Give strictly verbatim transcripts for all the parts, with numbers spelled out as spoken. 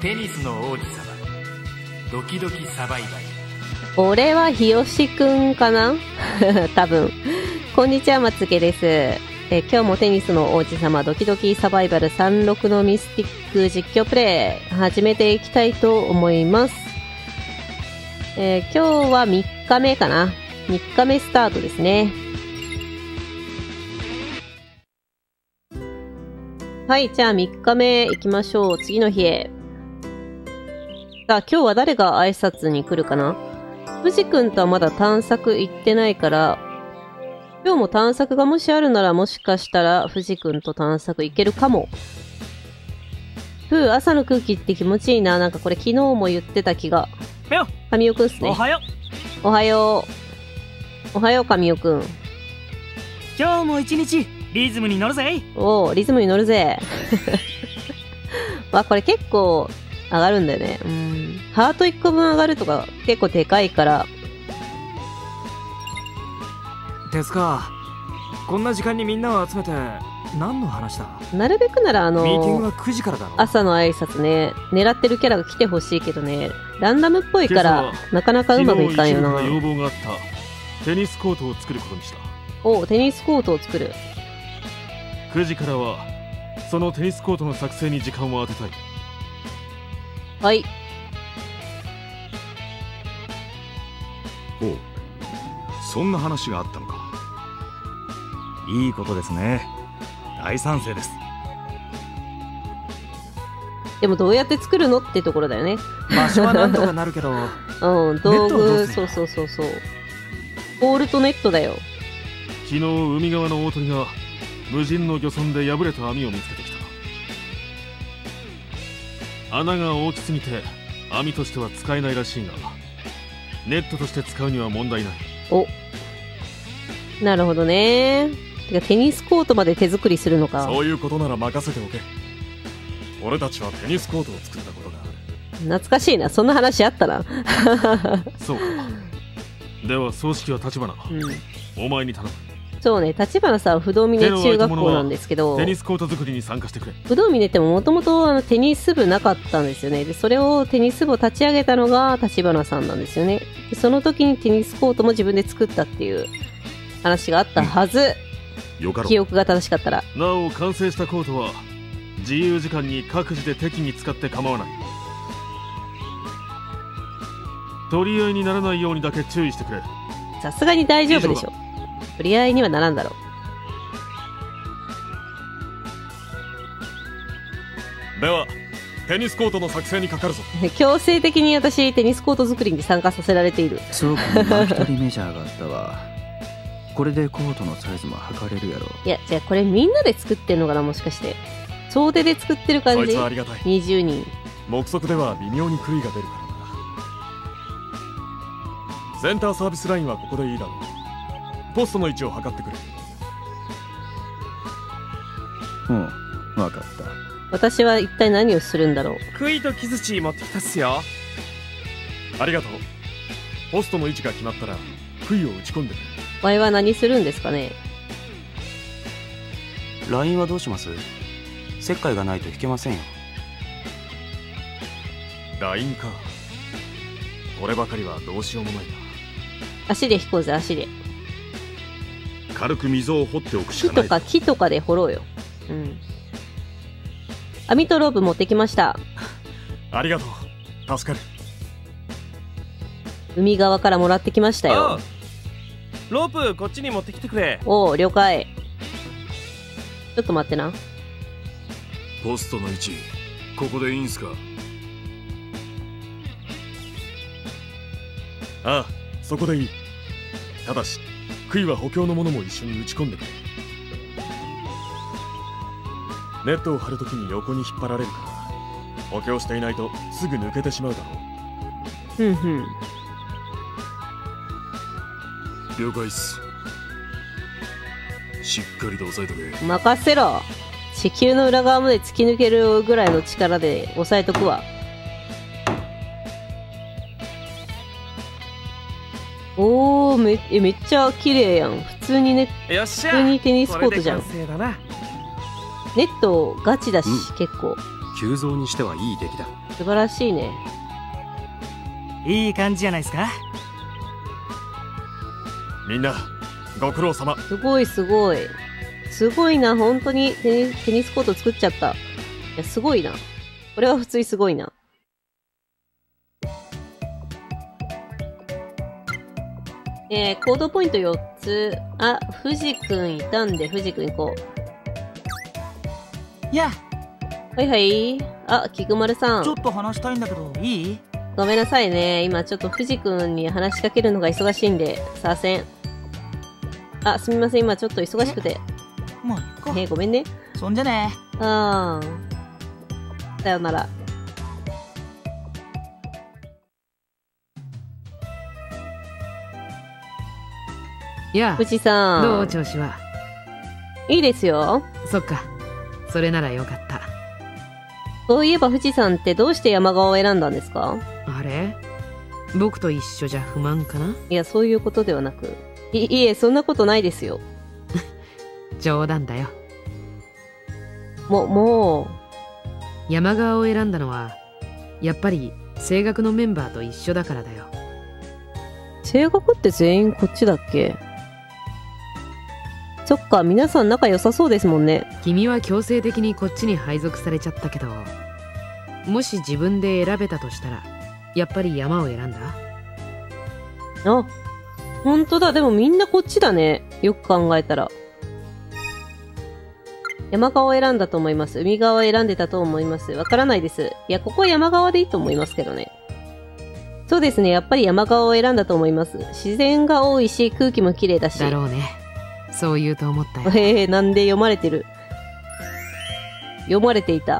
テニスの王子様ドキドキサバイバル。 俺は日吉くんかな多分。こんにちは、まつげです。え今日もテニスの王子様ドキドキサバイバルさんじゅうろくのミスティック実況プレイ始めていきたいと思います。えー、今日はみっかめかな。みっかめスタートですね。はい、じゃあみっかめ行きましょう。次の日へ。さあ、今日は誰が挨拶に来るかな。藤くんとはまだ探索行ってないから、今日も探索がもしあるならもしかしたら藤くんと探索行けるかも。ふう、朝の空気って気持ちいいな。なんかこれ昨日も言ってた気が。神尾くんっすね。 おはよう。おはよう。おはよう、神尾くん。 今日も一日リズムに乗るぜ。 おー、リズムに乗るぜ。まあこれ結構上がるんだよね。うん。ハートいっこぶん上がるとか結構でかいから。 ですか。こんな時間にみんなを集めて何の話だ。 なるべくならあのー、 ミーティングはくじからだろ。 朝の挨拶ね、狙ってるキャラが来てほしいけどね、ランダムっぽいからなかなかうまくいかんよな。 要望があったテニスコートを作ることにした。 おう、テニスコートを作る。 くじからはそのテニスコートの作成に時間を当てたい。 はい。 おう、そんな話があったのか。 いいことですね。大賛成です。 でもどうやって作るのってところだよね。 場所はなんとかなるけどうん、道具、そうそうそうそう。ボールとネットだよ。 昨日海側の大鳥が無人の漁村で破れた網を見つけてきた。穴が大きすぎて網としては使えないらしいが、ネットとして使うには問題ない。 お、なるほどね。てかテニスコートまで手作りするのか。 そういうことなら任せておけ。俺たちはテニスコートを作ったことがある。 懐かしいな。そんな話あったな。 そうか。では葬式は立花、うん、お前に頼む。 そうね、立花さん不動峰中学校なんですけど、 テニスコート作りに参加してくれ。 不動峰ってもともとテニス部なかったんですよね。でそれをテニス部を立ち上げたのが立花さんなんですよね。でその時にテニスコートも自分で作ったっていう話があったはず、うん、記憶が正しかったら。 なお完成したコートは自由時間に各自で適宜使って構わない。取り合いにならないようにだけ注意してくれ。 さすがに大丈夫でしょ。取り合いにはならんだろう。ではテニスコートの作成にかかるぞ。 強制的に私テニスコート作りに参加させられている。 そうか、一人メジャーがあったわ。これでコートのサイズも測れるやろ。 いや、じゃあこれみんなで作ってんのかな、もしかして。総出で作ってる感じ。 そいつはありがたい。 にじゅうにん。 目測では微妙に狂いが出るからな。センターサービスラインはここでいいだろう。ポストの位置を測ってくれ。 うん、分かった。 私は一体何をするんだろう。 杭と木槌持ってきたっすよ。 ありがとう。ポストの位置が決まったら杭を打ち込んでくれ。 ワイは何するんですかね。 ラインはどうします？石灰がないと引けませんよ。 ラインか。こればかりはどうしようもないな。 足で引こうぜ、足で。 軽く溝を掘っておくしかない。 木とか木とかで掘ろうよ。うん。網とロープ持ってきました。 ありがとう。助かる。 海側からもらってきましたよ。 ロープこっちに持ってきてくれ。 おお、了解。ちょっと待ってな。 ポストの位置ここでいいんすか。ああ、そこでいい。ただし杭は補強のものも一緒に打ち込んでくれ。ネットを張るときに横に引っ張られるから補強していないとすぐ抜けてしまうだろう。 ふんふん。 了解っす。しっかりと押さえとけ。 任せろ。地球の裏側まで突き抜けるぐらいの力で押さえとくわ。おー、めえめっちゃ綺麗やん。普通にね、 よっしゃ、 普通にテニスコートじゃん。 これで完成だな。 ネットガチだし、うん、結構急増にしてはいい出来だ。 素晴らしいね。 いい感じじゃないですか。 みんなご苦労様。 すごいすごい。すごいな、本当にテニ、テニスコート作っちゃった。いや、すごいな。これは普通にすごいな。えー、行動ポイントよっつ。あ、藤くんいたんで、藤くん行こう。やはいはい。あ、菊丸さん。 ちょっと話したいんだけど、いい？ ごめんなさいね。今ちょっと藤くんに話しかけるのが忙しいんで、さあせん。あ、すみません。今ちょっと忙しくて。 もう行こう。 えー、ごめんね。 そんじゃね。 あー。さよなら。 やあ、 藤さん。 どう調子は？ いいですよ。 そっか。それならよかった。 そういえば藤さんってどうして山川を選んだんですか？ あれ？僕と一緒じゃ不満かな？ いや、そういうことではなく。い、いえ、そんなことないですよ。 冗談だよ。 も、もう。 山川を選んだのは、やっぱり声楽のメンバーと一緒だからだよ。 声楽って全員こっちだっけ？そっか、皆さん仲良さそうですもんね。 君は強制的にこっちに配属されちゃったけど、もし自分で選べたとしたら、やっぱり山を選んだ？ あ、ほんとだ。でもみんなこっちだね。よく考えたら。山側を選んだと思います。海側を選んでたと思います。わからないです。いや、ここは山側でいいと思いますけどね。そうですね。やっぱり山側を選んだと思います。自然が多いし、空気も綺麗だし。 だろうね。そう言うと思ったよ。 へえ、なんで読まれてる。読まれていた。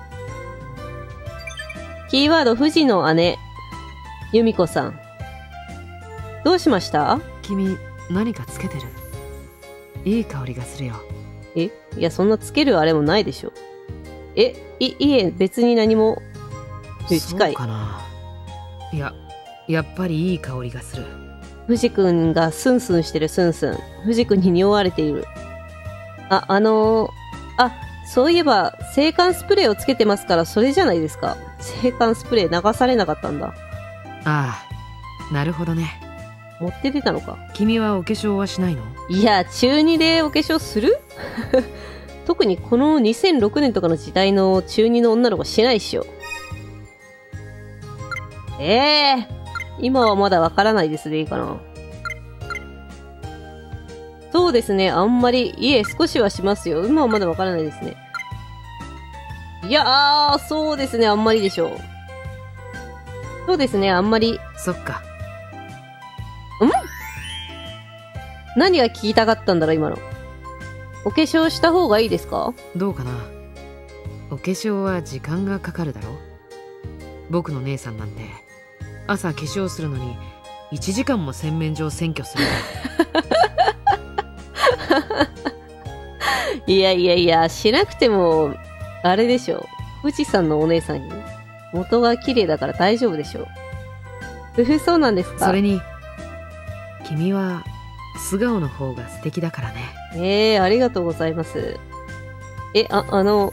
キーワード、富士の姉。由美子さん。どうしました？ 君、何かつけてる？いい香りがするよ。 え？いや、そんなつけるあれもないでしょ。え、い、いえ、別に何も。近い。 そうかな。いや、やっぱりいい香りがする。 藤くんがスンスンしてるスンスン。藤くんに匂われている。あ、あのー、あ、そういえば、制汗スプレーをつけてますから、それじゃないですか。制汗スプレー流されなかったんだ。 ああ、なるほどね。 持って出たのか。 君はお化粧はしないの？ いや、中にでお化粧する特にこのにせんろくねんとかの時代の中にの女の子しないっしょ。ええー。今はまだわからないですでいいかな。そうですね、あんまり、いえ、少しはしますよ。今はまだわからないですね。いやー、そうですね、あんまりでしょう。そうですね、あんまり。 そっか。 ん？何が聞きたかったんだろう、今の。お化粧した方がいいですか？ どうかな。お化粧は時間がかかるだろ。僕の姉さんなんて。朝化粧するのにいちじかんも洗面所を占拠するいやいやいや、しなくてもあれでしょ。富士山のお姉さんに元が綺麗だから大丈夫でしょ。ふふ、そうなんですか。 それに君は素顔の方が素敵だからね。 ええー、ありがとうございます。え、あ、あの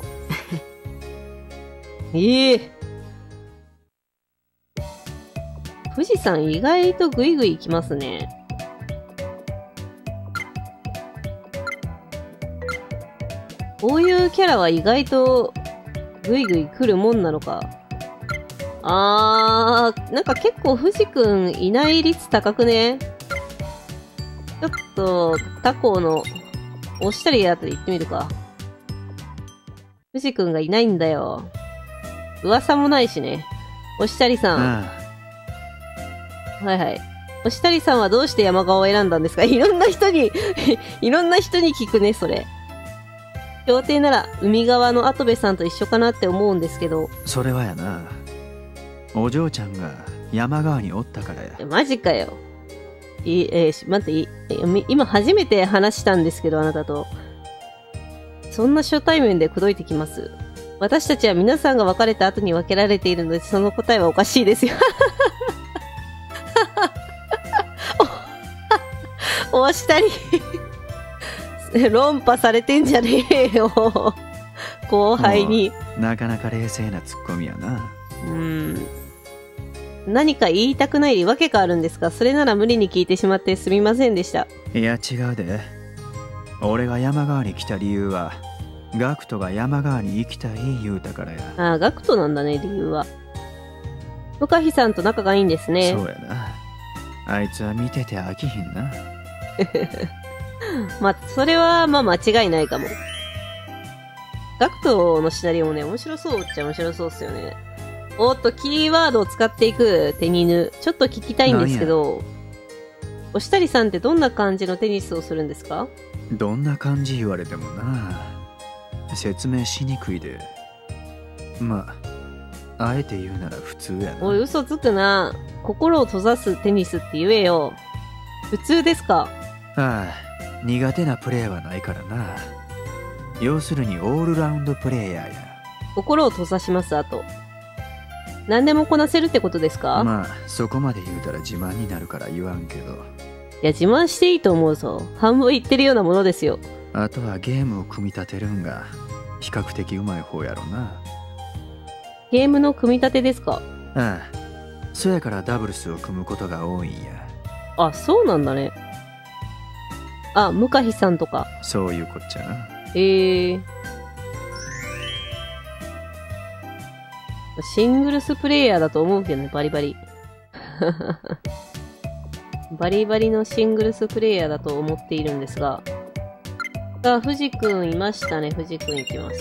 ええー富士山意外とグイグイ行きますね。こういうキャラは意外とグイグイ来るもんなのか。あー、なんか結構富士くんいない率高くね？ちょっと他校の押したりやつで行ってみるか。富士くんがいないんだよ。噂もないしね。押したりさん。ああ、はいはい。押したりさんはどうして山川を選んだんですか？いろんな人にいろんな人に聞くね、それ。協定なら海側の跡部さんと一緒かなって思うんですけど。 それはやな。お嬢ちゃんが山川におったからや。 マジかよ。いえー、待っていい、今初めて話したんですけど、あなたと。そんな初対面で口説いてきます。私たちは皆さんが別れた後に分けられているので、その答えはおかしいですよ。押したり論破されてんじゃねえよ。 後輩に。 なかなか冷静なツッコミやな。 うーん。何か言いたくないわけがあるんですか？それなら無理に聞いてしまってすみませんでした。 いや違うで。俺が山側に来た理由は、ガクトが山側に行きたい言うたからや。 ああ、ガクトなんだね、理由は。向日さんと仲がいいんですね。 そうやな。あいつは見てて飽きひんな。 まあ、それはまあ間違いないかも。ガクトのシナリオもね、面白そうっちゃ面白そうっすよね。おっと、キーワードを使っていくテニヌ。ちょっと聞きたいんですけど、おしたりさんってどんな感じのテニスをするんですか？ どんな感じ言われてもな。説明しにくいで。まあ、あえて言うなら普通やな。 おい、嘘つくな。心を閉ざすテニスって言えよ。普通ですか？ ああ、苦手なプレーはないからな。要するにオールラウンドプレイヤーや。 心を閉ざします、あと。何でもこなせるってことですか？ まあ、そこまで言うたら自慢になるから言わんけど。 いや、自慢していいと思うぞ。半分言ってるようなものですよ。 あとはゲームを組み立てるんが比較的うまい方やろな。 ゲームの組み立てですか？ ああ、そやからダブルスを組むことが多いんや。 あ、そうなんだね。あ、向日さんとか。 そういうこっちゃな。 へえー。シングルスプレイヤーだと思うけどね、バリバリ。バリバリのシングルスプレイヤーだと思っているんですが。さあ、藤君いましたね。藤君いきます。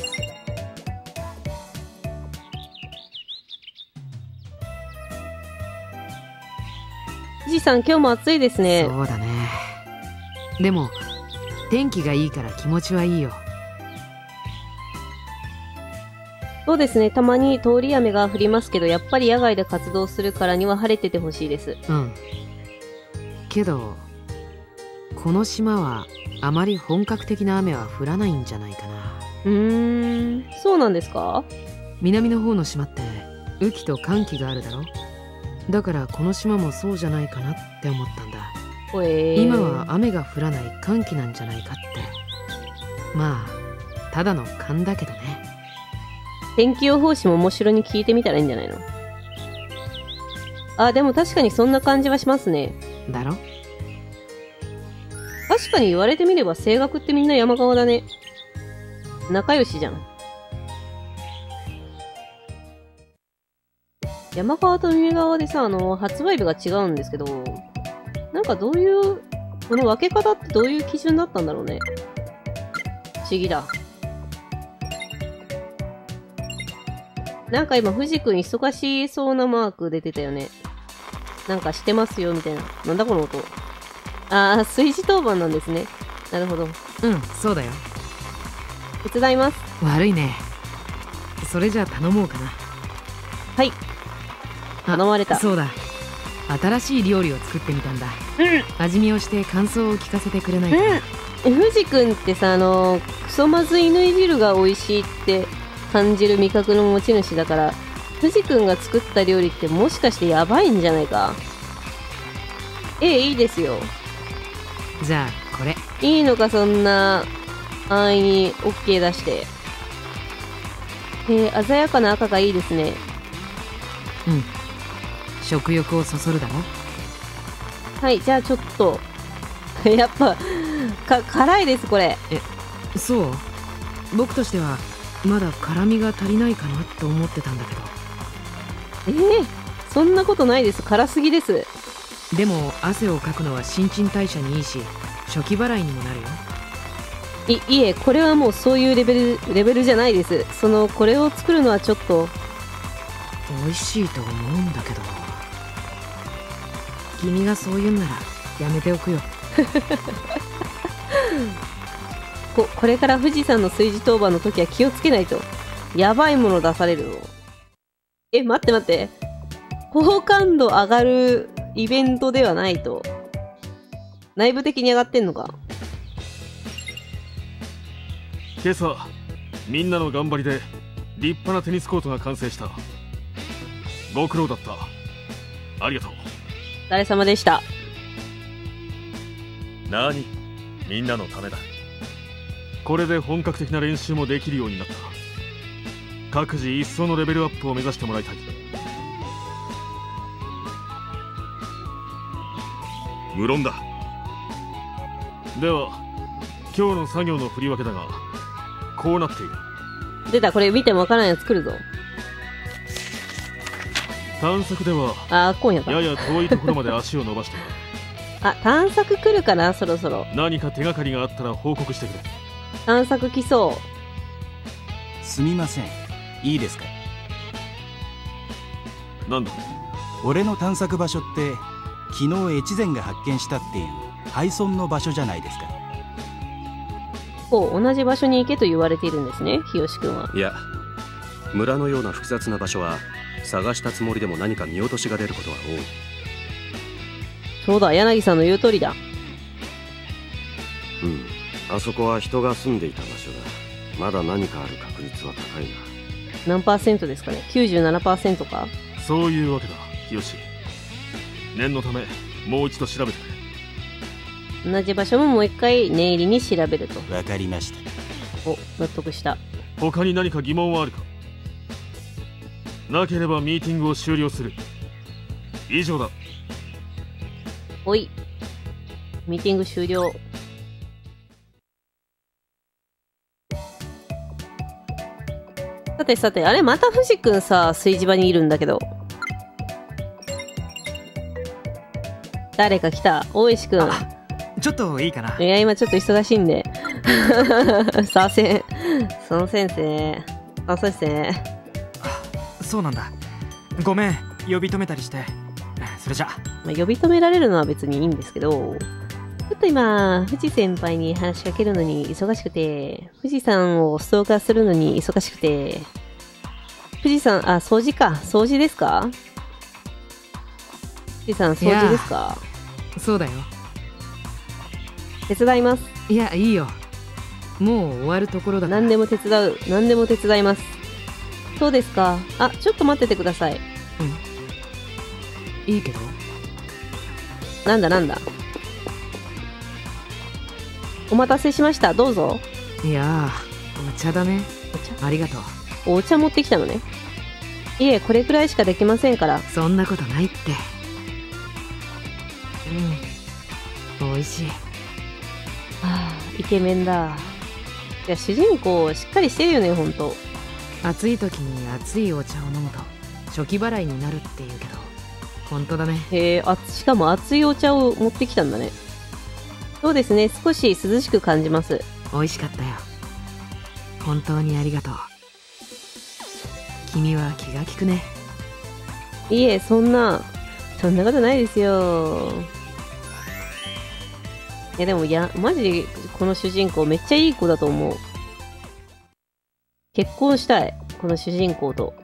藤さん、今日も暑いですね。 そうだね。でも、天気がいいから気持ちはいいよ。 そうですね。たまに通り雨が降りますけど、やっぱり野外で活動するからには晴れててほしいです。 うん。けど、この島はあまり本格的な雨は降らないんじゃないかな。 うーん、そうなんですか？ 南の方の島って雨季と乾季があるだろ。だからこの島もそうじゃないかなって思ったんだ。 えー、 今は雨が降らない乾季なんじゃないかって。まあ、ただの勘だけどね。 天気予報士も面白に聞いてみたらいいんじゃないの？あ、でも確かにそんな感じはしますね。 だろ？ 確かに言われてみれば声楽ってみんな山側だね。仲良しじゃん。山側と海側でさ、あの、発売日が違うんですけど、なんかどういう、この分け方ってどういう基準だったんだろうね。不思議だ。なんか今、藤君忙しそうなマーク出てたよね。なんかしてますよ、みたいな。なんだこの音。あー、炊事当番なんですね。なるほど。 うん、そうだよ。 手伝います。 悪いね。それじゃあ頼もうかな。 はい。頼まれた。 そうだ。新しい料理を作ってみたんだ。 うん。 味見をして感想を聞かせてくれないかな。 うん。藤君ってさ、あの、クソまずいぬい汁が美味しいって感じる味覚の持ち主だから、藤君が作った料理ってもしかしてやばいんじゃないか？ええ、いいですよ。 じゃあ、これ。 いいのか、そんな安易に OK 出して。えー、鮮やかな赤がいいですね。 うん。食欲をそそるだろ？ はい、じゃあちょっと。やっぱ、か、辛いです、これ。 え、そう？僕としては、まだ辛みが足りないかなって思ってたんだけど。 えー、そんなことないです。辛すぎです。 でも、汗をかくのは新陳代謝にいいし、初期払いにもなるよ。 い、いえ、これはもうそういうレベル、レベルじゃないです。その、これを作るのはちょっと。 美味しいと思うんだけど。君がそう言うんなら、やめておくよ。 こ、これから富士山の炊事当番の時は気をつけないと。やばいもの出されるの。え、待って待って。好感度上がるイベントではないと。内部的に上がってんのか。 今朝みんなの頑張りで立派なテニスコートが完成した。ご苦労だった。ありがとう。 お疲れ様でした。 なに、みんなのためだ。 これで本格的な練習もできるようになった。 各自一層のレベルアップを目指してもらいたい。 無論だ。 では今日の作業の振り分けだが、こうなっている。 出た、これ見てもわからんやつ来るぞ。 探索ではあー、今夜か。 やや遠いところまで足を伸ばしてもらう。 あ、探索来るかな、そろそろ。 何か手がかりがあったら報告してくれ。 探索来そう。 すみません、いいですか？ なんだ？ 俺の探索場所って昨日越前が発見したっていう廃村の場所じゃないですか。 こう、同じ場所に行けと言われているんですね、日吉くんは。 いや、村のような複雑な場所は探したつもりでも何か見落としが出ることは多い。 そうだ、柳さんの言う通りだ。 うん、あそこは人が住んでいた場所だ。まだ何かある確率は高いな。 何パーセントですかね？ きゅうじゅうななパーセント か？ そういうわけだ、日吉。念のためもう一度調べてくれ。 同じ場所ももう一回念入りに調べると。 わかりました。 お、納得した。 他に何か疑問はあるか？なければミーティングを終了する。以上だ。 おい、ミーティング終了。さてさて、あれまた藤くんさ、炊事場にいるんだけど。誰か来た？大石くん。 ちょっといいかな？ いや、今ちょっと忙しいんで。させん。その先生。あ、そうですね。 そうなんだ。ごめん、呼び止めたりして。それじゃ。 まあ、呼び止められるのは別にいいんですけど、ちょっと今、藤先輩に話しかけるのに忙しくて、藤さんをストーカーするのに忙しくて、藤さん、あ、掃除か。掃除ですか？藤さん、掃除ですか？ そうだよ。 手伝います。 いや、いいよ。もう終わるところだから。 何でも手伝う。何でも手伝います。そうですか。あ、ちょっと待っててください。 うん。いいけど。 なんだなんだ。お待たせしました。どうぞ。 いやー、お茶だね。 お茶？ ありがとう。お茶持ってきたのね。いえ、これくらいしかできませんから。 そんなことないって。うん。美味しい。 はあ、イケメンだ。いや、主人公しっかりしてるよね、ほんと。 暑い時に熱いお茶を飲むと初期払いになるっていうけど、本当だね。 へえ、あ、しかも熱いお茶を持ってきたんだね。そうですね、少し涼しく感じます。 美味しかったよ。本当にありがとう。君は気が利くね。 いえ、そんな、そんなことないですよ。いや、でも、いや、マジで、この主人公めっちゃいい子だと思う。結婚したい。この主人公と。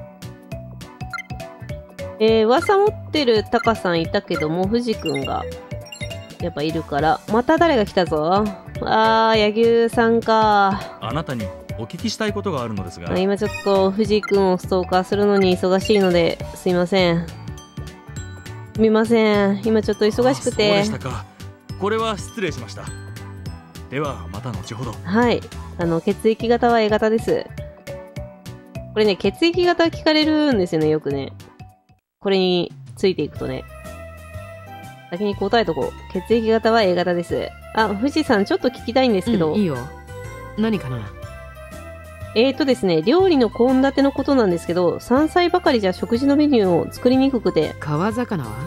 えー、噂持ってるタカさんいたけども、藤君が、やっぱいるから。また誰が来たぞ。あー、柳生さんか。 あなたにお聞きしたいことがあるのですが。 今ちょっと藤君をストーカーするのに忙しいので、すいません。すみません。今ちょっと忙しくて。 そうでしたか。これは失礼しました。ではまた後ほど。 はい。あの、血液型は A 型です。これね、血液型聞かれるんですよね、よくね。これについていくとね。先に答えとこう。血液型は A 型です。あ、藤さんちょっと聞きたいんですけど。 うん、いいよ。何かな？ えーとですね、料理の献立のことなんですけど、山菜ばかりじゃ食事のメニューを作りにくくて。 川魚は？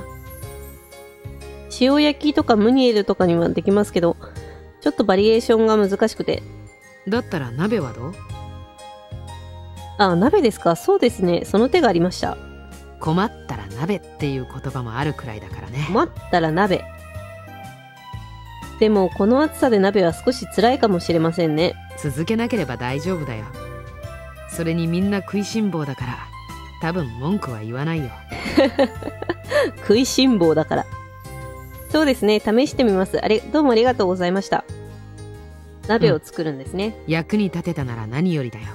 塩焼きとかムニエルとかにはできますけど、ちょっとバリエーションが難しくて。 だったら鍋はどう？ あ、鍋ですか。そうですね。その手がありました。 困ったら鍋っていう言葉もあるくらいだからね。 困ったら鍋。でも、この暑さで鍋は少し辛いかもしれませんね。 続けなければ大丈夫だよ。それにみんな食いしん坊だから、多分文句は言わないよ。 食いしん坊だから。そうですね。試してみます。あれ、どうもありがとうございました。鍋を作るんですね。 うん、役に立てたなら何よりだよ。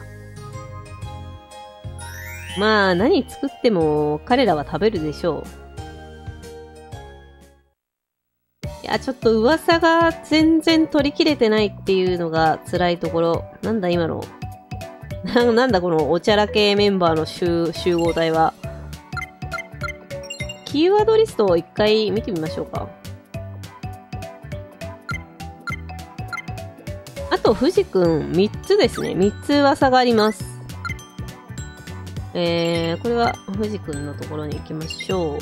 まあ、何作っても彼らは食べるでしょう。いや、ちょっと噂が全然取り切れてないっていうのが辛いところ。なんだ今の。 ななんだこのおちゃらけメンバーの集集合体は。キーワードリストを一回見てみましょうか。あと、藤くんみっつですね。みっつ噂があります。えー、これは藤くんのところに行きましょう。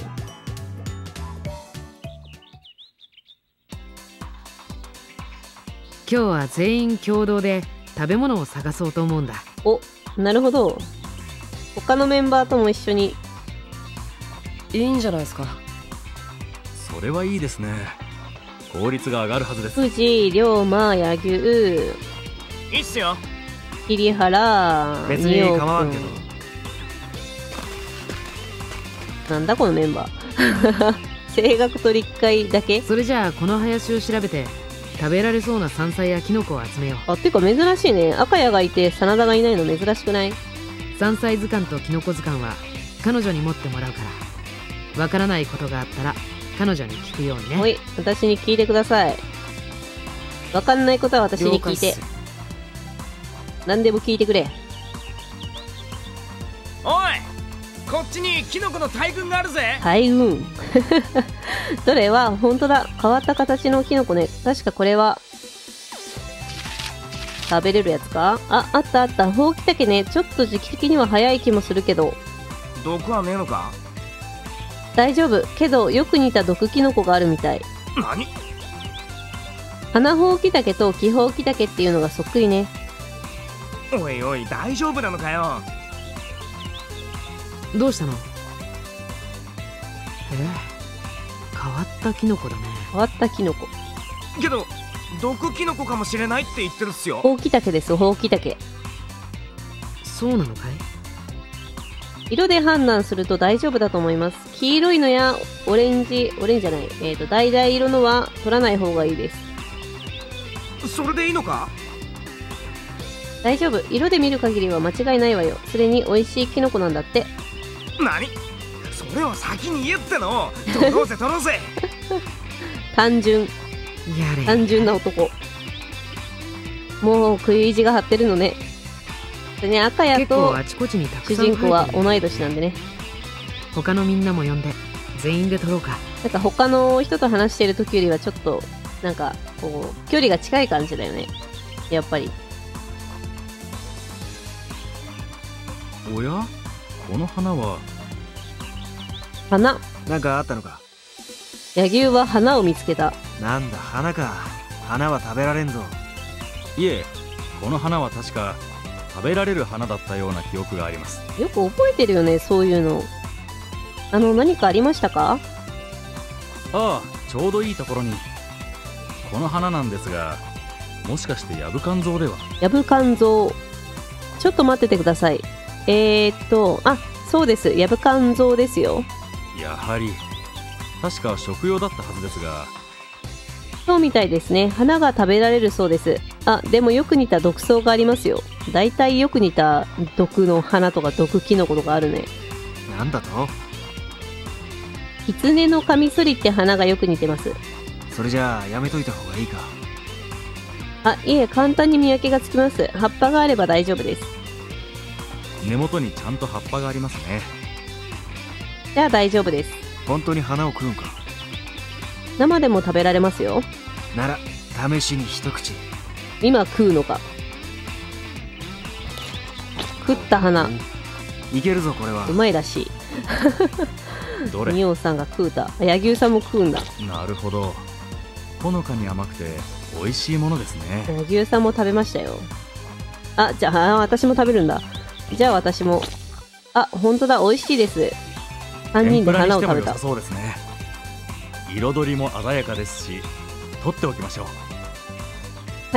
今日は全員共同で食べ物を探そうと思うんだ。 お、なるほど。他のメンバーとも一緒に。 いいんじゃないですか。 それはいいですね。効率が上がるはずです。 藤、龍馬、柳生、 いいっすよ。 桐原、 別に構わんけど。 なんだこのメンバー。声楽と立会だけ。 それじゃあこの林を調べて食べられそうな山菜やキノコを集めよう。 あ、てか珍しいね。赤谷がいて真田がいないの珍しくない？ 山菜図鑑とキノコ図鑑は彼女に持ってもらうから、わからないことがあったら彼女に聞くようにね。 おい、私に聞いてください。わかんないことは私に聞いて。何でも聞いてくれ。 おい、こっちにキノコの大群があるぜ。 大群。どれは本当だ。変わった形のキノコね。確かこれは食べれるやつか。あ、あったあった。ほうきたけね。ちょっと時期的には早い気もするけど。 毒はねえのか。 大丈夫。けどよく似た毒キノコがあるみたい。 何？ 花ほうきたけと木ほうきたけっていうのがそっくりね。 おいおい、大丈夫なのかよ。 どうしたの？え、変わったキノコだね。 変わったキノコ。 けど毒キノコかもしれないって言ってるっすよ。 ほうきたけです。ほうきたけ。 そうなのかい？ 色で判断すると大丈夫だと思います。黄色いのやオレンジ、オレンジじゃない、えっと、橙色のは取らない方がいいです。 それでいいのか？ 大丈夫。色で見る限りは間違いないわよ。それに美味しいキノコなんだって。 何？それを先に言えっての。取ろうぜ取ろうぜ。 単純。 やれ。 単純な男。もう食い意地が張ってるのね。でね、赤谷と主人公は同い年なんでね。 他のみんなも呼んで全員で撮ろうか。 なんか他の人と話してる時よりはちょっとなんかこう距離が近い感じだよね。やっぱり。 おや？この花は花。 なんかあったのか？ 柳生は花を見つけた。 なんだ花か。花は食べられんぞ。 いえ、この花は確か食べられる花だったような記憶があります。 よく覚えてるよね、そういうの。あの、何かありましたか？ ああ、ちょうどいいところに。この花なんですが、もしかしてヤブカンゾウでは？ ヤブカンゾウ。ちょっと待っててください。えーっと、あ、そうです。ヤブカンゾウですよ。 やはり。確か食用だったはずですが。 そうみたいですね。花が食べられるそうです。あ、でもよく似た毒草がありますよ。だいたいよく似た毒の花とか毒キノコとかあるね。 なんだと？ キツネのカミソリって花がよく似てます。 それじゃあやめといた方がいいか。 あ、いえ、簡単に見分けがつきます。葉っぱがあれば大丈夫です。 根元にちゃんと葉っぱがありますね。 じゃあ大丈夫です。 本当に花を食うんか？ 生でも食べられますよ。 なら試しに一口。 今食うのか。食った花。 いけるぞこれは。 うまいらしい。 どれ？ ミオさんが食うた。柳生さんも食うんだ。 なるほど。ほのかに甘くて美味しいものですね。 柳生さんも食べましたよ。あ、じゃあ私も食べるんだ。じゃあ私も。あ、本当だ、美味しいです。さんにんで花を食べた。 そうですね。彩りも鮮やかですし、取っておきましょう。 はい。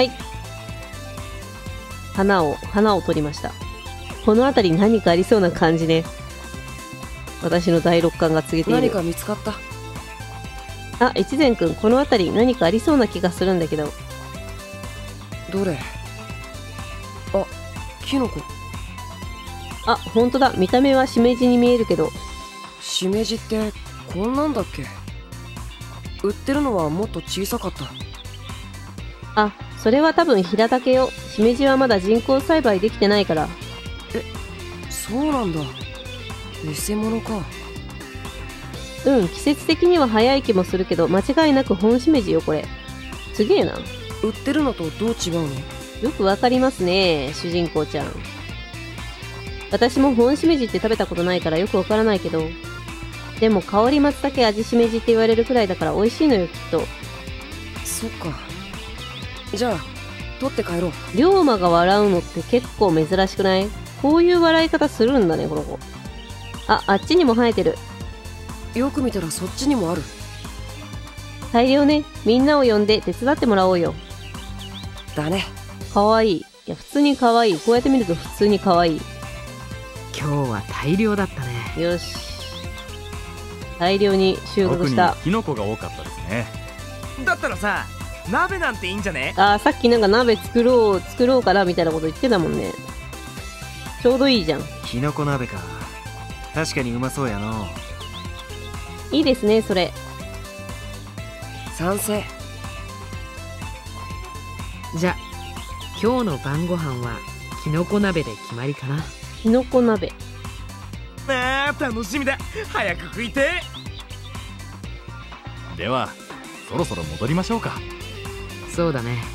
花を、花を取りました。この辺りに何かありそうな感じね。私の第六感が告げている。 何か見つかった？ あ、越前くん、この辺り何かありそうな気がするんだけど。 どれ？あ、キノコ。 あ、ほんとだ。見た目はしめじに見えるけど。 しめじってこんなんだっけ？売ってるのはもっと小さかった。 あ、それは多分平竹よ。しめじはまだ人工栽培できてないから。 そうなんだ。偽物か。 うん、季節的には早い気もするけど、間違いなく本しめじよ、これ。すげえな。 売ってるのとどう違うの？ よくわかりますね、主人公ちゃん。私も本しめじって食べたことないからよくわからないけど。でも香り松茸味しめじって言われるくらいだから美味しいのよ、きっと。 そっか。じゃあ、取って帰ろう。 龍馬が笑うのって結構珍しくない？こういう笑い方するんだね、この子。あ、あっちにも生えてる。 よく見たらそっちにもある。 大量ね。みんなを呼んで手伝ってもらおうよ。 だね。 かわいい。いや、普通にかわいい。こうやって見ると普通にかわいい。 今日は大量だったね。 よし。大量に収穫した。 特にキノコが多かったですね。 だったらさ、鍋なんていいんじゃね？ あー、さっきなんか鍋作ろう、作ろうかなみたいなこと言ってたもんね。ちょうどいいじゃん。 キノコ鍋か。確かにうまそうやの。 いいですね、それ。 賛成。 じゃ、今日の晩ご飯はキノコ鍋で決まりかな。 キノコ鍋。 あー、楽しみだ。早く食いて。 ではそろそろ戻りましょうか。 そうだね。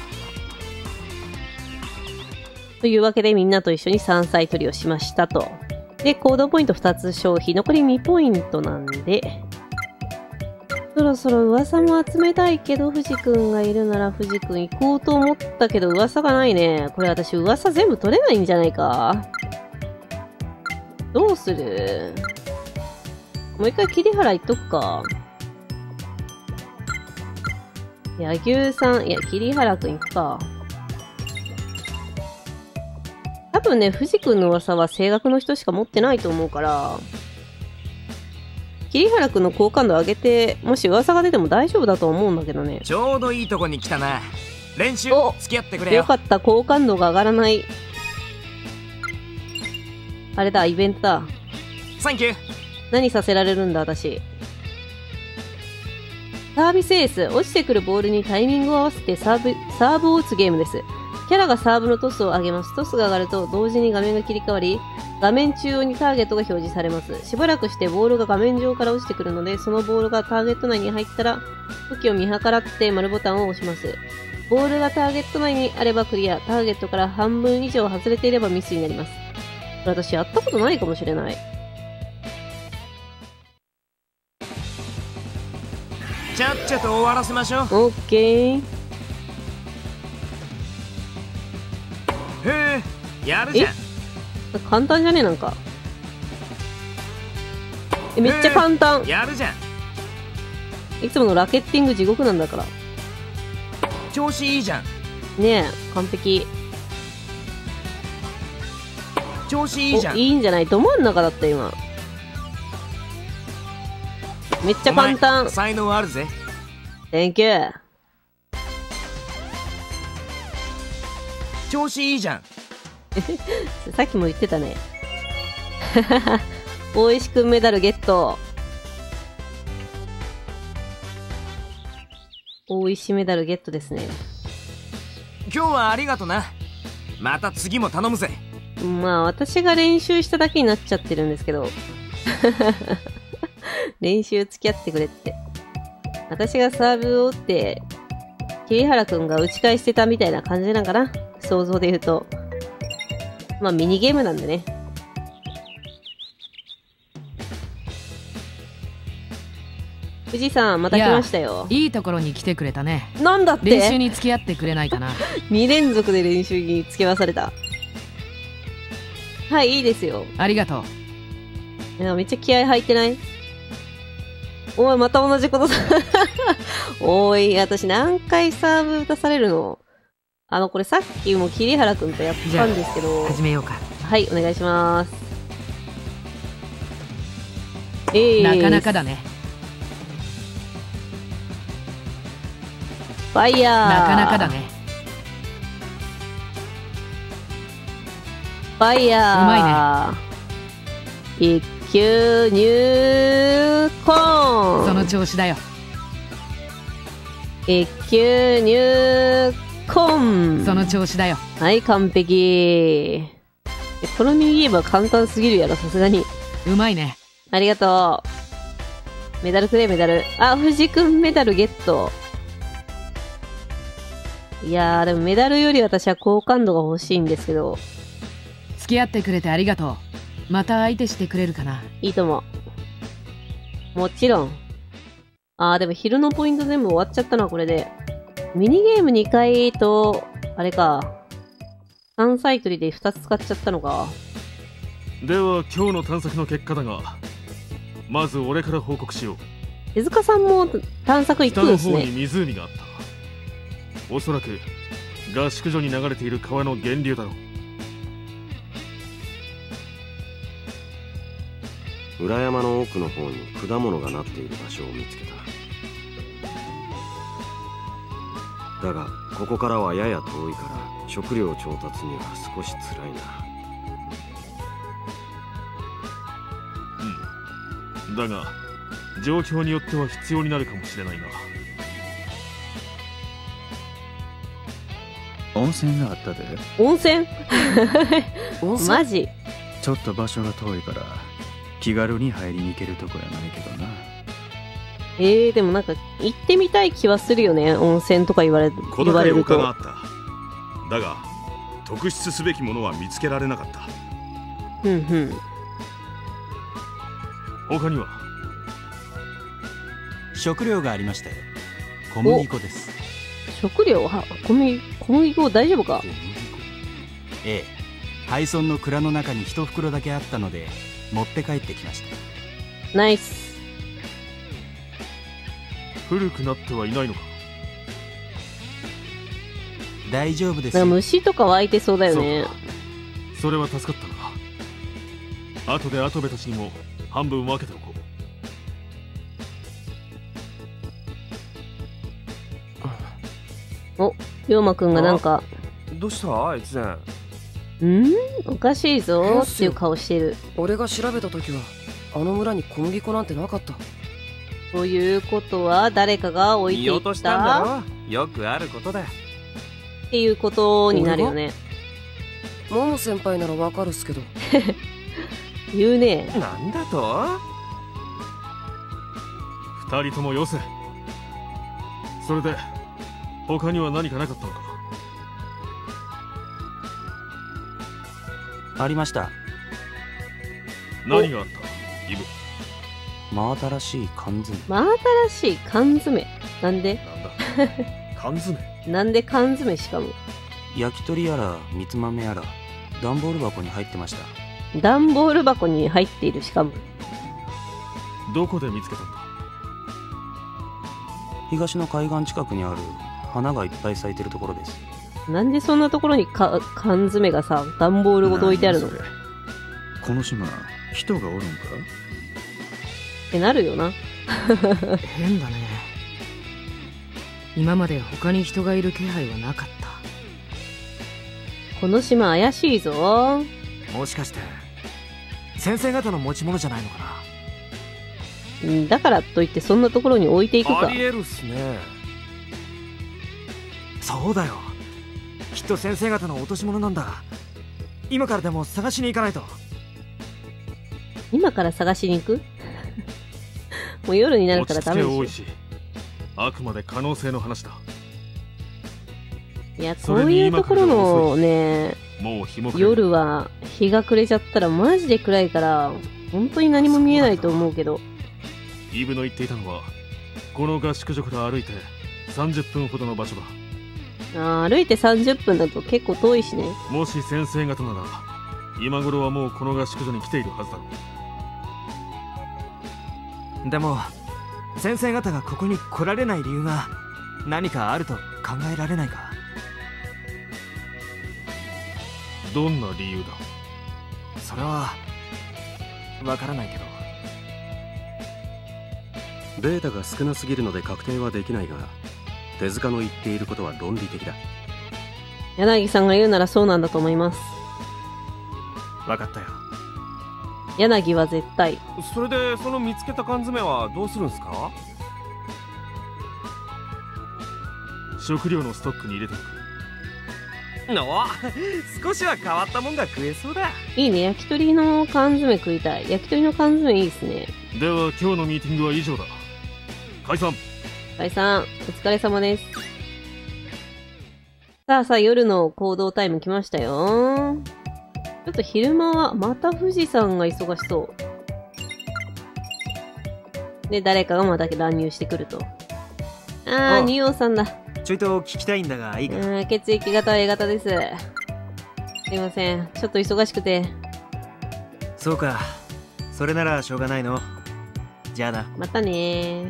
というわけでみんなと一緒に山菜採りをしましたと。で、行動ポイントふたつ消費。残りにポイントなんで、そろそろ噂も集めたいけど、藤くんがいるなら藤くん行こうと思ったけど噂がないね。これ私噂全部取れないんじゃないか。どうする？もう一回桐原行っとくか。柳生さん、いや、桐原くん行くか。多分ね、藤くんの噂は声楽の人しか持ってないと思うから、桐原くんの好感度上げて、もし噂が出ても大丈夫だと思うんだけどね。 ちょうどいいとこに来たな。練習付き合ってくれよ。 よかった、好感度が上がらない。あれだ、イベントだ。 サンキュー。 何させられるんだ、私。サービスエース。落ちてくるボールにタイミングを合わせてサーブ、サーブを打つゲームです。キャラがサーブのトスを上げます。トスが上がると同時に画面が切り替わり、画面中央にターゲットが表示されます。しばらくしてボールが画面上から落ちてくるので、そのボールがターゲット内に入ったら、時を見計らって丸ボタンを押します。ボールがターゲット内にあればクリア、ターゲットから半分以上外れていればミスになります。これ私やったことないかもしれない。 ちゃっちゃと終わらせましょう。 オッケー。 へえ、やるじゃん。 簡単じゃねえ、なんか。え、めっちゃ簡単。 やるじゃん。いつものラケッティング地獄なんだから。 調子いいじゃん。 ねえ、完璧。 調子いいじゃん。 いいんじゃない？ど真ん中だった今。めっちゃ簡単。 才能あるぜ。 Thank you。 調子いいじゃん。 さっきも言ってたね。大石くんメダルゲット。大石メダルゲットですね。 今日はありがとな。また次も頼むぜ。 まあ私が練習しただけになっちゃってるんですけど。練習付き合ってくれって。私がサーブを打って、桐原くんが打ち返してたみたいな感じなんかな。想像で言うと。まあミニゲームなんでね。藤井さん、また来ましたよ。 いいところに来てくれたね。 なんだって練習に付き合ってくれないかな。 に連続で練習に付き合わされた。はい、いいですよ。 ありがとう。いや、めっちゃ気合入ってない？お前また同じことさ。おい、私何回サーブ打たされるの？あの、これさっきも桐原くんとやったんですけど。 始めようか。 はい、お願いします。えー、 なかなかだね。 ファイヤー。 なかなかだね。 ファイヤー。 うまいね。一球入コーン。 その調子だよ。 一球入コーン。 その調子だよ。 はい、完璧。 えこのミニゲームは簡単すぎるやろ、さすがに。 うまいね。 ありがとう。メダルくれ、メダル。あ、藤くんメダルゲット。いやー、でもメダルより私は好感度が欲しいんですけど。 付き合ってくれてありがとう。また相手してくれるかな。 いいとも。もちろん。あー、でも昼のポイント全部終わっちゃったな、これで。ミニゲームにかいと、あれか。さんサイトリでふたつ使っちゃったのか。 では今日の探索の結果だが、まず俺から報告しよう。 手塚さんも探索行くんですね。 北の方に湖があった。おそらく合宿所に流れている川の源流だろう。裏山の奥の方に果物がなっている場所を見つけた。だがここからはやや遠いから食料調達には少し辛いな。 うんだが状況によっては必要になるかもしれないな。 温泉があったで。 温泉温泉マジちょっと場所が遠いから気軽に入りに行けるとこやないけどな。 えー、でもなんか行ってみたい気はするよね、温泉とか言われる小言わ高い丘れると。 があった。だが特筆すべきものは見つけられなかった。 うんうん。 他には食料がありましたよ。小麦粉です。 食料は小麦小麦粉大丈夫か。 ええ、配送の蔵の中に一袋だけあったので持って帰ってきました。 ナイス。 古くなってはいないのか。 大丈夫ですなんよ。 か虫とか湧いてそうだよね。 それは助かったな。後で跡部たちにも半分分けておこお、龍馬くんがなんかどうしたあいつね。 んおかしいぞっていう顔してる。 俺が調べた時はあの村に小麦粉なんてなかった。 ということは誰かが置いていっ見落としたんだたろ。よくあることだ。 っていうことになるよね。 モモ先輩ならわかるっすけど。 言うね。 なんだと。 二人ともよせ。それで他には何かなかったのか。 ありました。 何があったイブ。 真新しい缶詰。 真新しい缶詰。なんでなんだ缶詰なんで缶詰しかも。 焼き鳥やらみつ豆やら段ボール箱に入ってました。 段ボール箱に入っているしかも。 どこで見つけたんだ。 東の海岸近くにある花がいっぱい咲いてるところです。 なんでそんなところにか缶詰がさ、段ボールごと置いてあるの。 この島人がおるんかってなるよな。 変だね。今まで他に人がいる気配はなかった。 この島怪しいぞ。 もしかして先生方の持ち物じゃないのかな。 んだからといってそんなところに置いていくか。 ありえるっすね。そうだよ、きっと先生方の落とし物なんだ。今からでも探しに行かないと。 今から探しに行くもう夜になるからダメでしょ。 多いし、あくまで可能性の話だ。 いや、こういうところのね、 もう日も夜は日が暮れちゃったらマジで暗いから本当に何も見えないと思うけど。 イブの言っていたのはこの合宿所から歩いてさんじゅっぷんほどの場所だ。 あー、歩いてさんじゅっぷんだと結構遠いしね。 もし先生方なら今頃はもうこの合宿所に来ているはずだろう。でも先生方がここに来られない理由が何かあると考えられないか。 どんな理由だ。 それはわからないけど。 データが少なすぎるので確定はできないが、手塚の言っていることは論理的だ。 柳さんが言うならそうなんだと思います。 わかったよ。 柳は絶対。 それでその見つけた缶詰はどうするんすか。 食料のストックに入れておく。 お、少しは変わったもんが食えそうだ。 いいね。焼き鳥の缶詰食いたい。焼き鳥の缶詰いいですね。 では今日のミーティングは以上だ。解散。 解散。お疲れ様です。さあさあ、夜の行動タイム来ましたよ。ちょっと昼間はまた富士山が忙しそう。で、誰かがまた乱入してくると。あー、仁王さんだ。 ちょいと聞きたいんだがいいか。 うん、血液型は A 型です。すいません。ちょっと忙しくて。 そうか。それならしょうがないの。じゃあな。 またねー。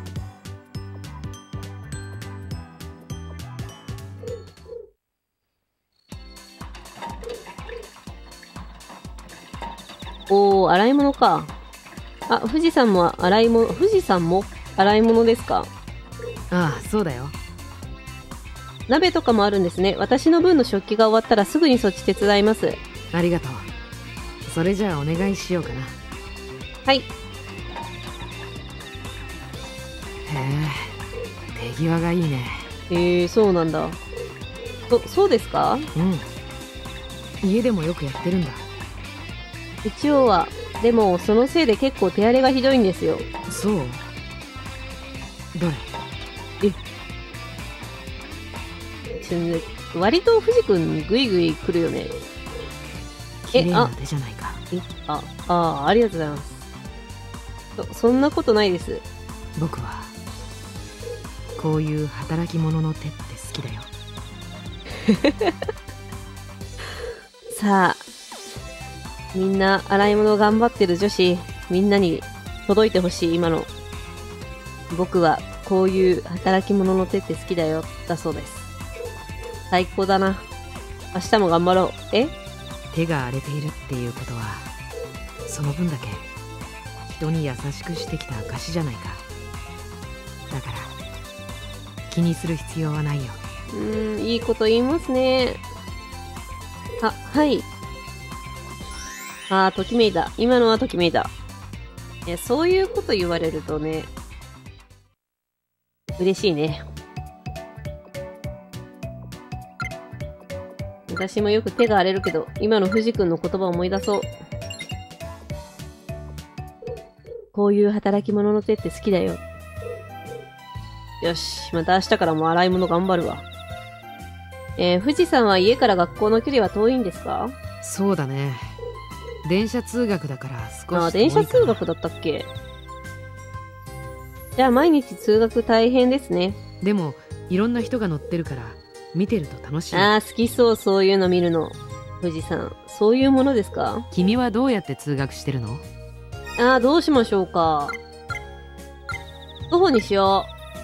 おー、洗い物か。あ、富士山も洗い物、富士山も洗い物ですか？ ああ、そうだよ。 鍋とかもあるんですね。私の分の食器が終わったらすぐにそっち手伝います。 ありがとう。それじゃあお願いしようかな。 はい。へえ、手際がいいね。 へえ、そうなんだ。そ、そうですか？ うん。家でもよくやってるんだ。 一応は。でも、そのせいで結構手荒れがひどいんですよ。 そう？どれ？ え割と藤君グイグイ来るよね。 綺麗な手じゃないか。 え、あ、あ、ありがとうございます。そ、そんなことないです。 僕は、こういう働き者の手って好きだよ。 さあ、みんな洗い物頑張ってる女子、みんなに届いてほしい、今の。僕は、こういう働き者の手って好きだよ、だそうです。最高だな。明日も頑張ろう。え？ 手が荒れているっていうことは、その分だけ人に優しくしてきた証じゃないか。だから気にする必要はないよ。 うーん、いいこと言いますね。あ、はい。あー、ときめいた。今のはときめいた。いや、そういうこと言われるとね、嬉しいね。私もよく手が荒れるけど、今の藤君の言葉を思い出そう。こういう働き者の手って好きだよ。よし、また明日からも洗い物頑張るわ。えー、富士山は家から学校の距離は遠いんですか？ そうだね。電車通学だから少し遠いかな。 あ、電車通学だったっけ？じゃあ毎日通学大変ですね。 でも、いろんな人が乗ってるから、見てると楽しい。 ああ、好きそう、そういうの見るの。富士山、そういうものですか？ 君はどうやって通学してるの？ ああ、どうしましょうか。徒歩にしよ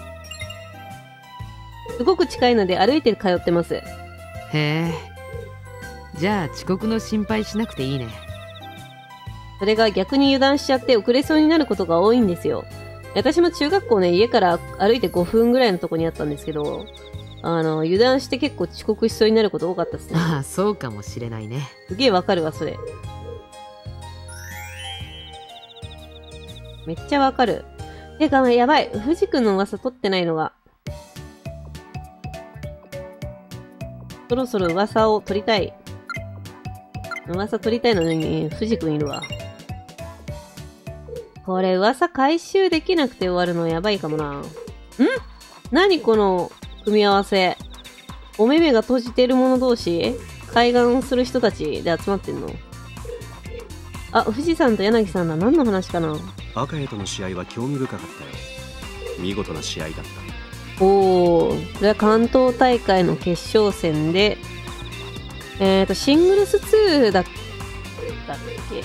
う。すごく近いので歩いて通ってます。 へえ。じゃあ遅刻の心配しなくていいね。 それが逆に油断しちゃって遅れそうになることが多いんですよ。私も中学校ね、家から歩いてごふんぐらいのとこにあったんですけど、あの、油断して結構遅刻しそうになること多かったですね。 ああ、そうかもしれないね。 すげえわかるわ、それ。めっちゃわかる。てか、やばい。藤君の噂取ってないのが。そろそろ噂を取りたい。噂取りたいのに、藤君いるわ。これ噂回収できなくて終わるのやばいかもな。ん？何この組み合わせ。お目目が閉じてる者同士海岸する人たちで集まってんの？あ、富士山と柳さんだ。何の話かな？ 赤江との試合は興味深かったよ。見事な試合だった。 おー、これは関東大会の決勝戦で、えーと、シングルスツーだったっけ？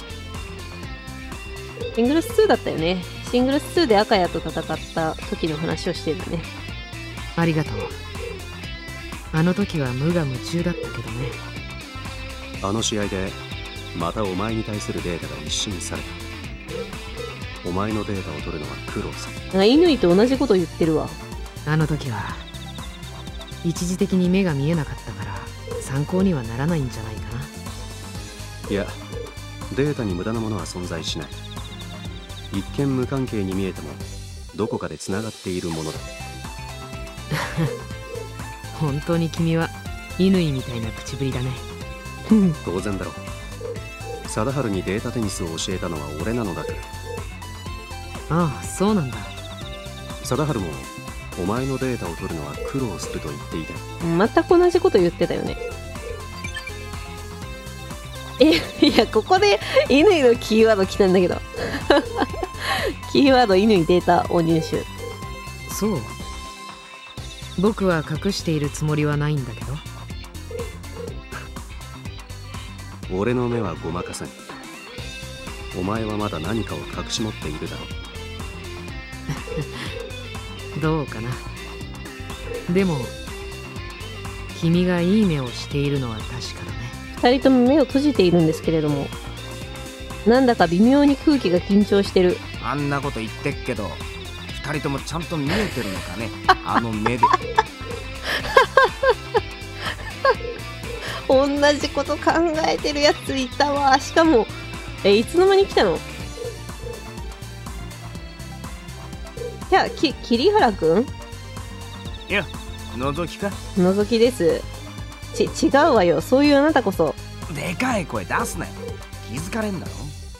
シングルスツーだったよね。シングルスツーで赤谷と戦った時の話をしてるね。 ありがとう。あの時は無我夢中だったけどね。 あの試合でまたお前に対するデータが一新された。お前のデータを取るのは苦労さ。 乾と同じこと言ってるわ。 あの時は一時的に目が見えなかったから参考にはならないんじゃないかな。 いや、データに無駄なものは存在しない。一見無関係に見えてもどこかでつながっているものだ。 本当に君は乾みたいな口ぶりだね。 当然だろ。貞治にデータテニスを教えたのは俺なのだから。 ああ、そうなんだ。 貞治もお前のデータを取るのは苦労すると言っていた。 全く同じこと言ってたよね。え、いや、ここで乾のキーワード来たんだけど。キーワード乾データを入手。 そう。僕は隠しているつもりはないんだけど。 俺の目はごまかせん。お前はまだ何かを隠し持っているだろう。どうかな。でも君がいい目をしているのは確かだね。 二人とも目を閉じているんですけれども、なんだか微妙に空気が緊張してる。 あんなこと言ってっけど、二人ともちゃんと見えてるのかね。あの目で。 同じこと考えてるやついたわ。しかも、え、いつの間に来たの？じゃあ、き、桐原くん？ いや、覗きか？ 覗きです。ち、違うわよ。そういうあなたこそ。 でかい声出すなよ。気づかれんだろ？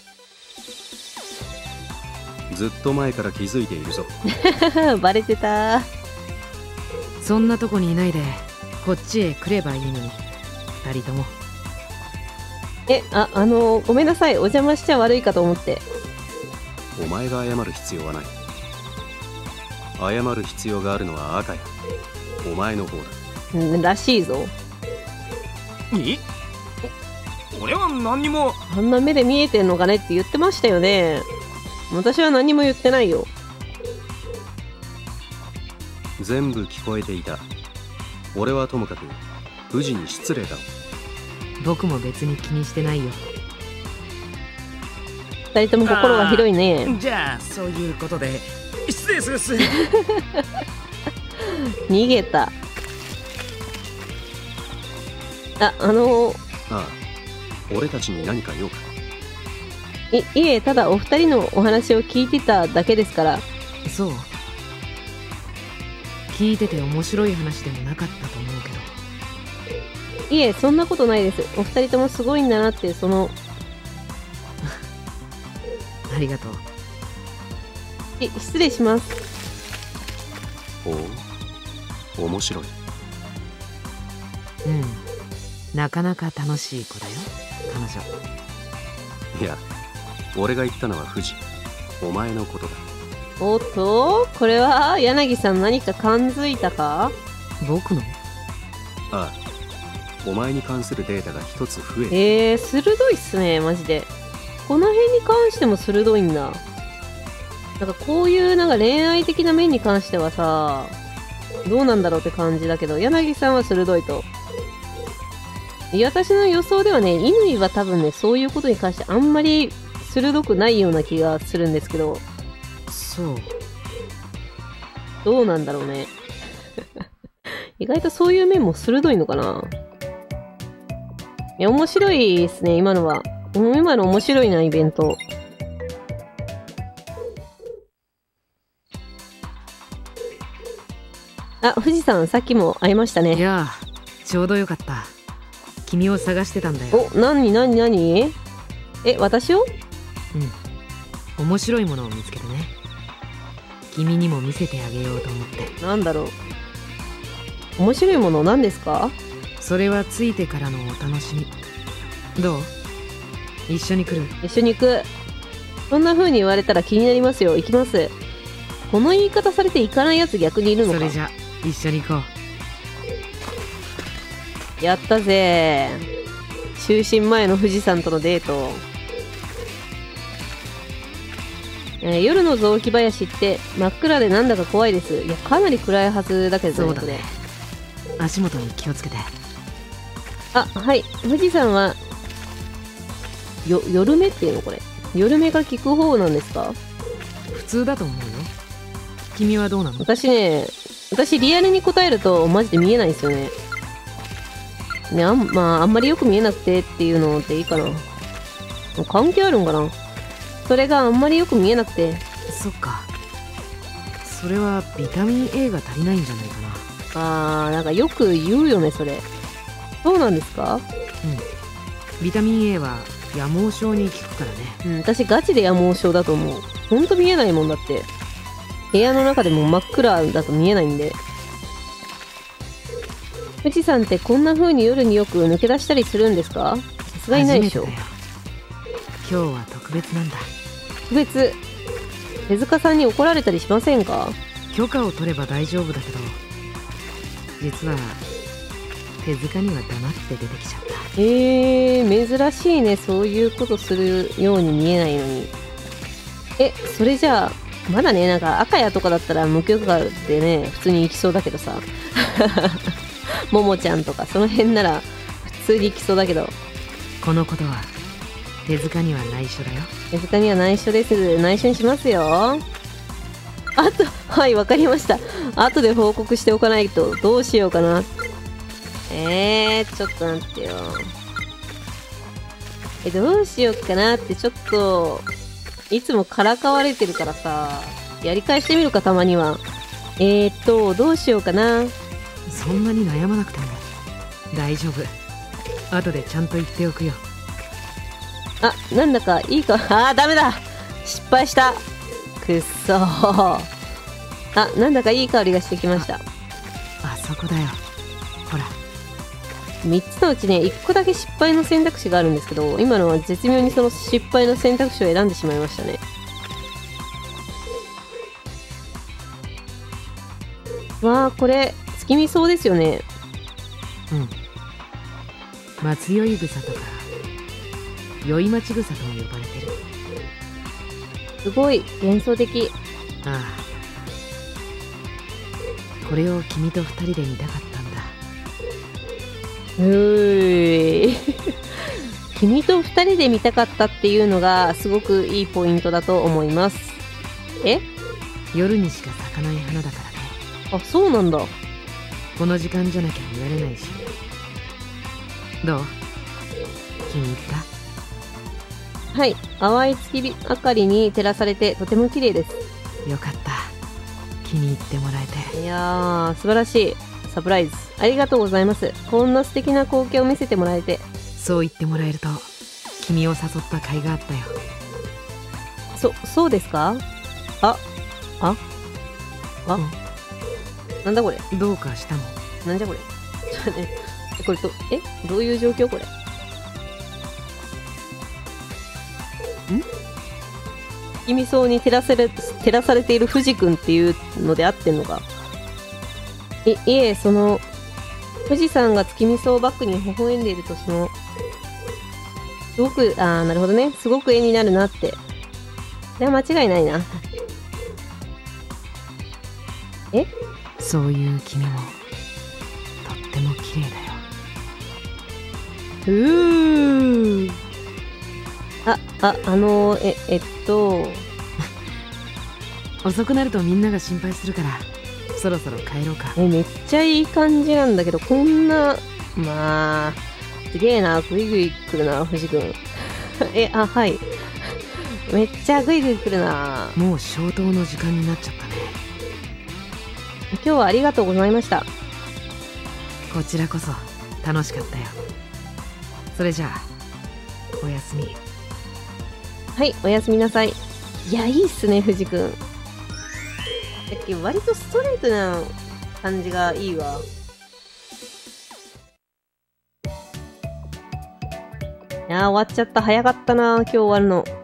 ずっと前から気づいているぞ。 バレてた。 そんなとこにいないで、こっちへ来ればいいのに。二人とも。 え、あ、あのー、ごめんなさい。お邪魔しちゃ悪いかと思って。 お前が謝る必要はない。謝る必要があるのは赤や。お前の方だ。 んらしいぞ。 え？俺は何にも。 あんな目で見えてんのかねって言ってましたよね。私は何も言ってないよ。 全部聞こえていた。俺はともかく富士に失礼だろ。 僕も別に気にしてないよ。 二人とも心が広いね。 じゃあそういうことで失礼するっす。 逃げた。あ、あのー、 ああ、俺たちに何か用か？ い、いえ、ただお二人のお話を聞いてただけですから。 そう。聞いてて面白い話でもなかったと思うけど。 いえ、そんなことないです。お二人ともすごいんだなって、その。 ありがとう。 い、失礼します。 おお、面白い。 うん。なかなか楽しい子だよ、彼女。 いや、俺が言ったのは富士。お前のことだ。 おっと、これは柳さん何か感づいたか？ 僕の？ ああ。お前に関するデータが一つ増えた。 えー、鋭いっすね、マジで。この辺に関しても鋭いんだ。なんかこういうなんか恋愛的な面に関してはさ、どうなんだろうって感じだけど、柳さんは鋭いと。いや、私の予想ではね、乾は多分ね、そういうことに関してあんまり鋭くないような気がするんですけど。 そう。 どうなんだろうね。意外とそういう面も鋭いのかな。いや、面白いですね、今のは。今の面白いな、イベント。あ、富士山、さっきも会いましたね。 いや、ちょうどよかった。君を探してたんだよ。 お、なになになに？え、私を？ うん。面白いものを見つけてね。君にも見せてあげようと思って。 なんだろう。面白いもの何ですか？ それはついてからのお楽しみ。どう？一緒に来る？ 一緒に行く。そんな風に言われたら気になりますよ。行きます。この言い方されて行かないやつ逆にいるのか？ それじゃ一緒に行こう。やったぜ。就寝前の富士山とのデート。えー、夜の雑木林って真っ暗でなんだか怖いです。いや、かなり暗いはずだけどね。 そうだね。足元に気をつけて。 あ、はい。富士山は、よ、夜目っていうのこれ。夜目が効く方なんですか？ 普通だと思うよ。君はどうなの？ 私ね、私リアルに答えるとマジで見えないんですよね。ね、あん、まあ、あんまりよく見えなくてっていうのでいいかな。関係あるんかな？それがあんまりよく見えなくて。 そっか。それはビタミン A が足りないんじゃないかな。 あー、なんかよく言うよね、それ。 そうなんですか？ うん。ビタミン A は夜盲症に効くからね。 うん、私ガチで夜盲症だと思う。ほんと見えないもんだって。部屋の中でも真っ暗だと見えないんで。富士山ってこんな風に夜によく抜け出したりするんですか？さすがにないでしょ。 初めてだよ。今日は特別なんだ。 特別。手塚さんに怒られたりしませんか？ 許可を取れば大丈夫だけど、実は手塚には黙って出てきちゃった。 えー、珍しいね。そういうことするように見えないのに。え、それじゃあまだね、なんか赤谷とかだったら無許可でね普通に行きそうだけどさももちゃんとかその辺なら普通に行きそうだけど、 このことは手塚には内緒だよ。 手塚には内緒です。内緒にしますよ。あと、はい、わかりました。後で報告しておかないとどうしようかな。えー、ちょっと待ってよ。え、どうしようかなってちょっと、いつもからかわれてるからさ、やり返してみるか、たまには。えーっと、どうしようかな。 そんなに悩まなくても大丈夫。後でちゃんと言っておくよ。 あ、なんだかいいか。あー、ダメだ。失敗した。くっそー。あ、なんだかいい香りがしてきました。 あ、あそこだよ。ほら。 みっつのうちね、いっこだけ失敗の選択肢があるんですけど、今のは絶妙にその失敗の選択肢を選んでしまいましたね。わあ、これ、月見草ですよね。 うん。松酔い草とか、酔い待ち草とも呼ばれてる。 すごい幻想的。 ああ。これを君と二人で見たかったんだ。 うーい。君と二人で見たかったっていうのがすごくいいポイントだと思います。え？ 夜にしか咲かない花だからね。 あ、そうなんだ。 この時間じゃなきゃ見られないし。どう？気に入った？ はい。淡い月明かりに照らされてとても綺麗です。 よかった。気に入ってもらえて。 いやー、素晴らしい。サプライズ。ありがとうございます。こんな素敵な光景を見せてもらえて。 そう言ってもらえると、君を誘った甲斐があったよ。 そ、そうですか？あ、あ、あ、うん、なんだこれ。 どうかしたの？ なんじゃこれ。ちょっとね、これと、えどういう状況これ。ん？月見草に照らされ、照らされている藤君っていうので合ってんのか。い、いえ、その、富士山が月見草をバックに微笑んでいると、その、すごく、あー、なるほどね。すごく絵になるなって。それは間違いないな。え？ そういう君も、とっても綺麗だよ。 うー。あ、あ、あのー、え、えっと。 遅くなるとみんなが心配するから、そろそろ帰ろうか。 え、めっちゃいい感じなんだけど、こんな、まあ、すげえな、グイグイ来るな、藤君。え、あ、はい。めっちゃグイグイ来るな。 もう消灯の時間になっちゃったね。 今日はありがとうございました。 こちらこそ、楽しかったよ。それじゃあ、おやすみ。 はい、おやすみなさい。いや、いいっすね、藤君。だっけ、割とストレートな感じがいいわ。いやー、終わっちゃった。早かったな、今日終わるの。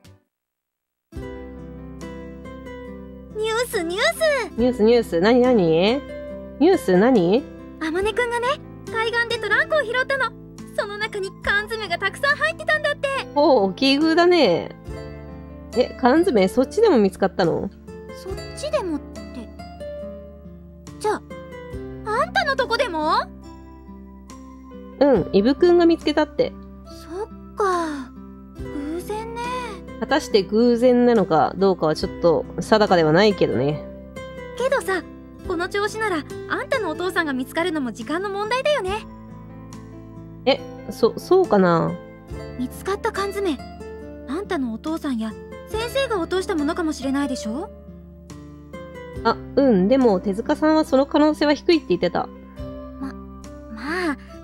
ニュース、ニュースニュース、ニュース。なになにニュース何？ あまねくんがね、海岸でトランクを拾ったの。その中に缶詰がたくさん入ってたんだって。 おお、奇遇だね。え、缶詰そっちでも見つかったの？ そっちでもって。じゃあ、あんたのとこでも？ うん、イブくんが見つけたって。 そっか。偶然ね。 果たして偶然なのかどうかはちょっと定かではないけどね。 けどさ、この調子ならあんたのお父さんが見つかるのも時間の問題だよね。 え、そ、そうかな？ 見つかった缶詰、あんたのお父さんや先生が落としたものかもしれないでしょ？ あ、うん、でも手塚さんはその可能性は低いって言ってた。 ま、まあ、あ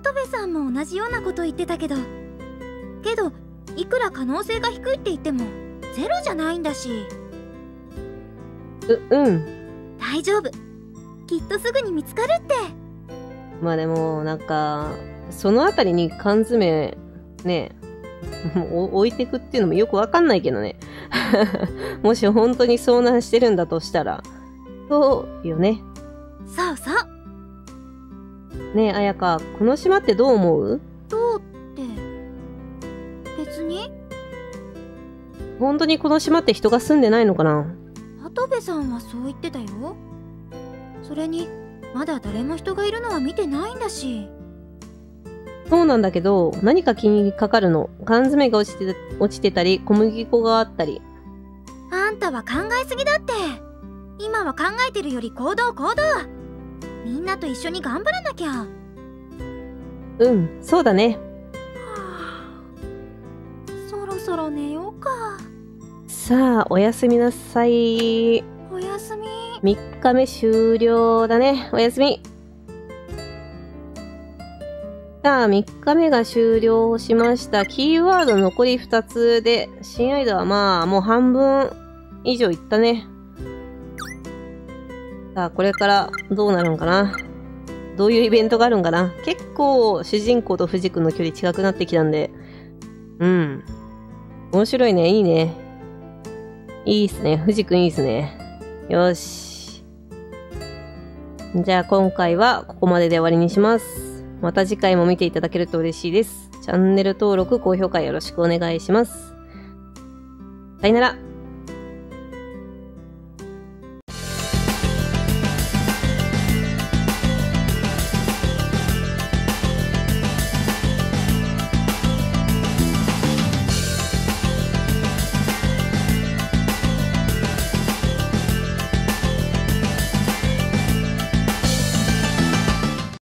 跡部さんも同じようなこと言ってたけど、けどいくら可能性が低いって言ってもゼロじゃないんだし。 ううん大丈夫、きっとすぐに見つかるって。 まあでもなんかそのあたりに缶詰ね置いてくっていうのもよくわかんないけどねもし本当に遭難してるんだとしたらそうよね。 そうそう。 ねえ綾香、この島ってどう思う？ どうって別に。 本当にこの島って人が住んでないのかな？ 跡部さんはそう言ってたよ。それにまだ誰も人がいるのは見てないんだし。 そうなんだけど、何か気にかかるの。缶詰が落ちて、落ちてたり、小麦粉があったり。 あんたは考えすぎだって。今は考えてるより行動行動。みんなと一緒に頑張らなきゃ。 うん、そうだね。 はあ、そろそろ寝ようか。 さあ、おやすみなさい。 おやすみ。 みっかめ終了だね。おやすみ。さあ、みっかめが終了しました。キーワード残りふたつで、新アイドはまあ、もう半分以上いったね。さあ、これからどうなるんかな。どういうイベントがあるんかな。結構、主人公と藤君の距離近くなってきたんで。うん。面白いね。いいね。いいっすね。藤君いいっすね。よし。じゃあ、今回はここまでで終わりにします。また次回も見ていただけると嬉しいです。チャンネル登録、高評価よろしくお願いします。さよなら。